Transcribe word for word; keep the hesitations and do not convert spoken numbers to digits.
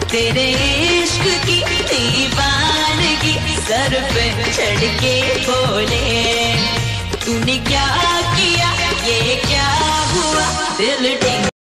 तेरे इश्क की दीवानगी सर पे चढ़ के बोले, तूने क्या किया ये क्या हुआ दिल